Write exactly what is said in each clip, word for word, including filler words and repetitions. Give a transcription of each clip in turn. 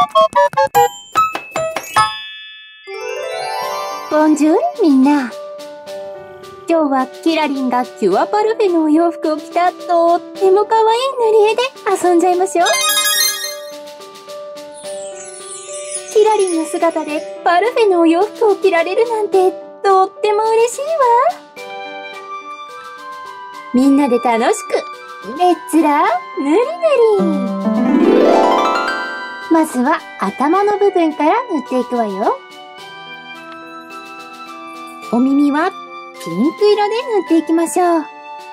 ボンジュールみんな。今日はキラリンがキュアパルフェのお洋服を着たとっても可愛い塗り絵で遊んじゃいましょう。キラリンの姿でパルフェのお洋服を着られるなんてとっても嬉しいわ。みんなで楽しくレッツラ塗り塗り。まずは頭の部分から塗っていくわよ。お耳はピンク色で塗っていきましょう。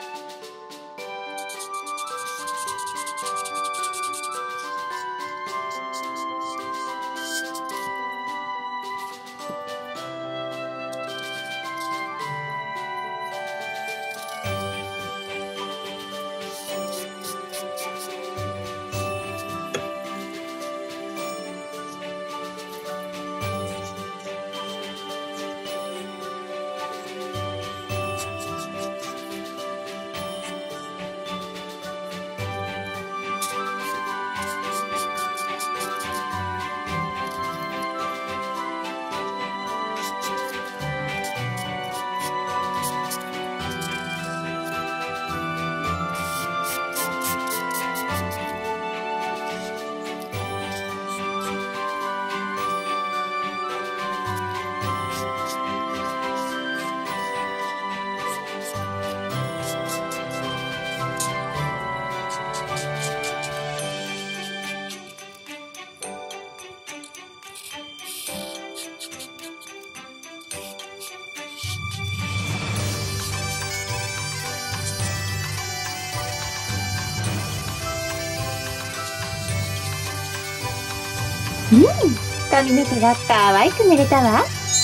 うん、髪の毛が可愛く塗れたわ。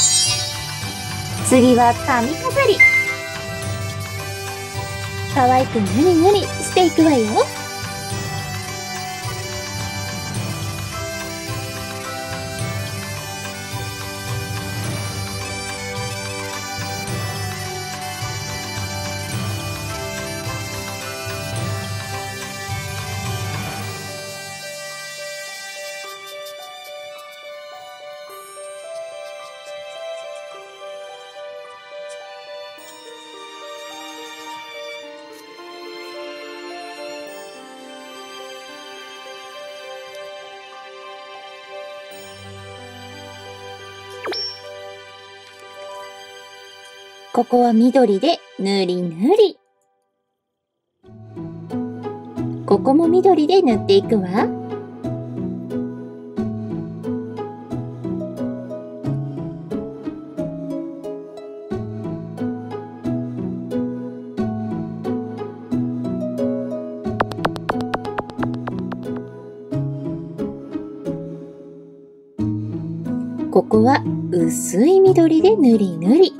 次は髪飾り。可愛くぬりぬりしていくわよ。ここは緑で塗り塗り。ここも緑で塗っていくわ。ここは薄い緑で塗り塗り。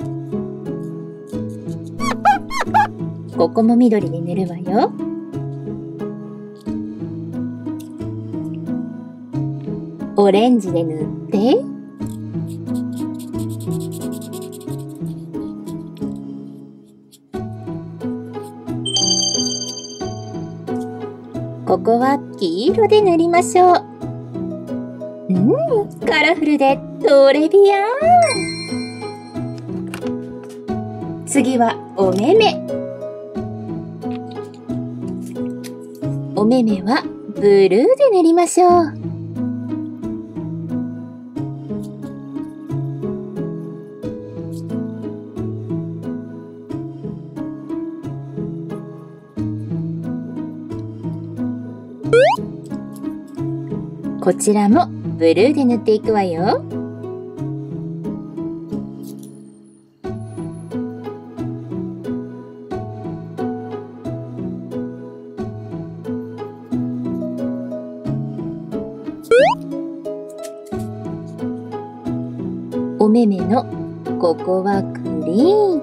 ここも緑で塗るわよ。オレンジで塗って。ここは黄色で塗りましょう。うん、カラフルでトレビアン。次はお目目。お目目はブルーで塗りましょう。こちらもブルーで塗っていくわよ。お目目のここはグリーン。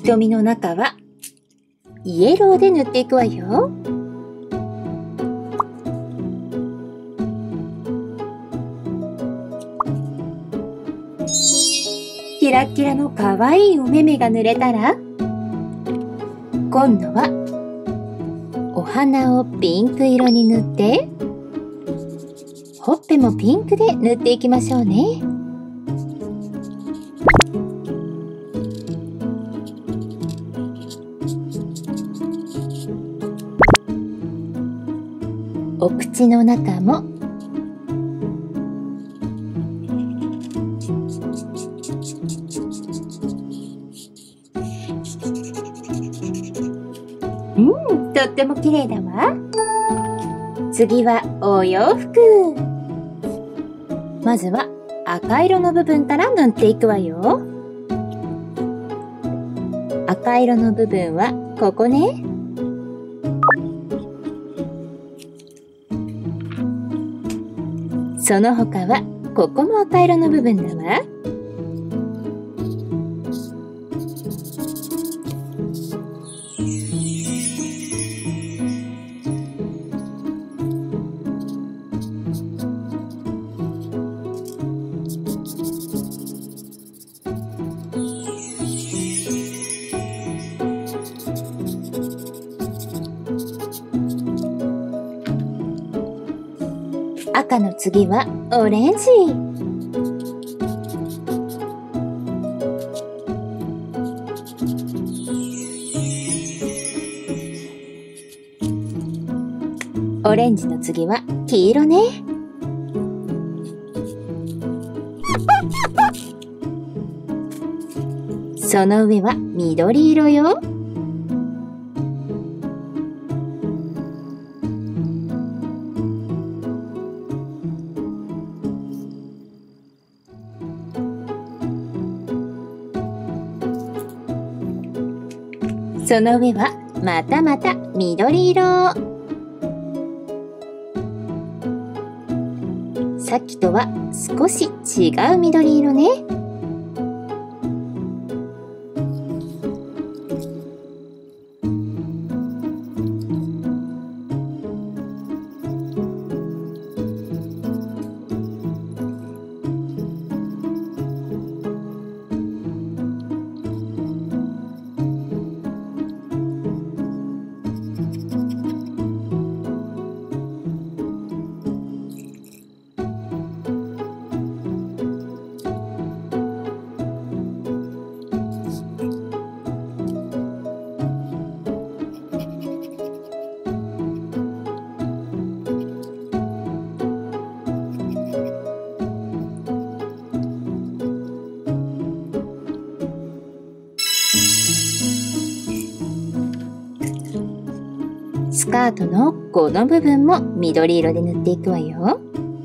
瞳の中はイエローで塗っていくわよ。キラキラのかわいいお目目が塗れたら、今度はお鼻をピンク色に塗って、ほっぺもピンクで塗っていきましょうね。お口の中もうん、とっても綺麗だわ。次はお洋服。まずは赤色の部分から塗っていくわよ。赤色の部分はここね。その他はここも赤色の部分だわ。赤の次はオレンジ。オレンジの次は黄色ね。その上は緑色よ。その上はまたまた緑色。さっきとは少し違う緑色ね。スカートのこの部分も緑色で塗っていくわよ。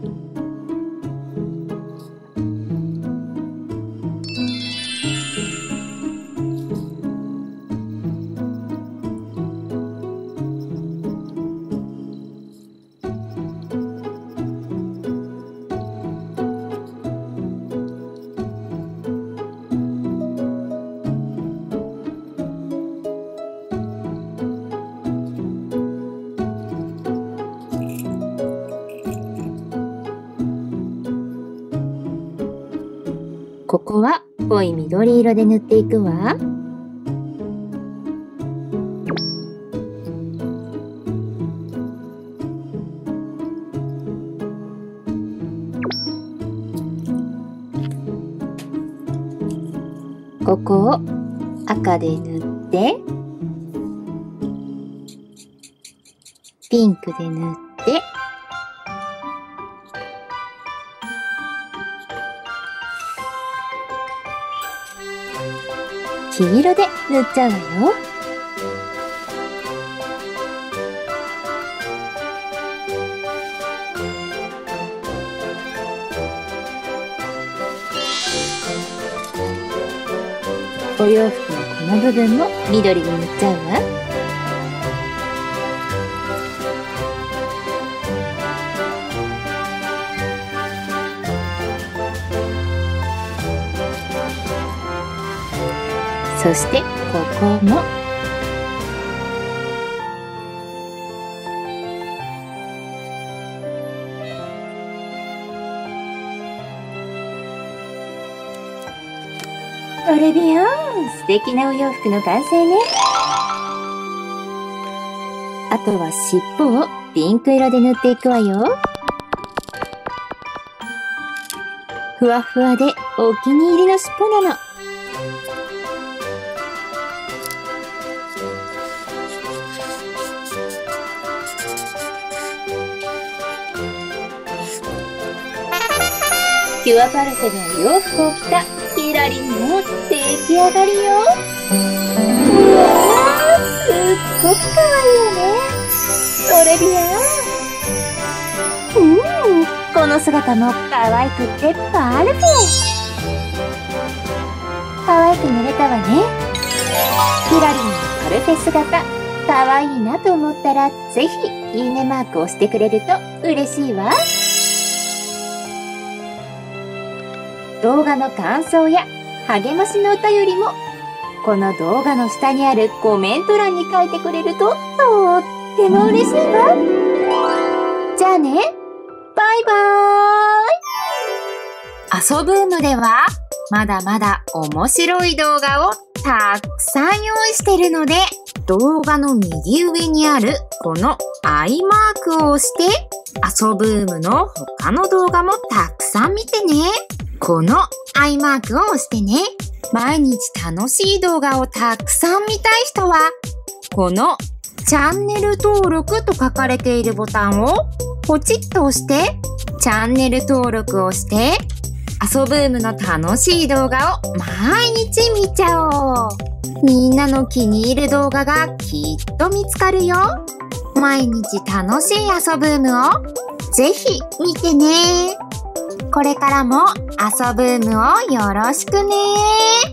ここは濃い緑色で塗っていくわ。ここを赤で塗って、ピンクで塗って、黄色で塗っちゃうわよ。お洋服のこの部分も緑で塗っちゃうわ。 そしてここも。トレビアン、素敵なお洋服の完成ね。あとは尻尾をピンク色で塗っていくわよ。ふわふわでお気に入りの尻尾なの。キュアパルフェのお洋服を着たキラリンの出来上がりよ。うわー、すっごくかわいいよね。トレビアン。うん、この姿も可愛くってパルフェ。可愛く塗れたわね。キラリンのパルフェ姿、可愛いなと思ったら、ぜひいいねマークを押してくれると嬉しいわ。動画の感想や励ましの歌よりも、この動画の下にあるコメント欄に書いてくれるととっても嬉しいわ。じゃあね、バイバーイ。遊ぶームではまだまだ面白い動画をたくさん用意してるので、動画の右上にあるこのアイマークを押して、遊ぶームの他の動画もたくさん見てね。このアイマークを押してね。毎日楽しい動画をたくさん見たい人は、このチャンネル登録と書かれているボタンをポチッと押して、チャンネル登録をして、遊ぶームの楽しい動画を毎日見ちゃおう。みんなの気に入る動画がきっと見つかるよ。毎日楽しい遊ぶームをぜひ見てね。これからも遊ぶームをよろしくね。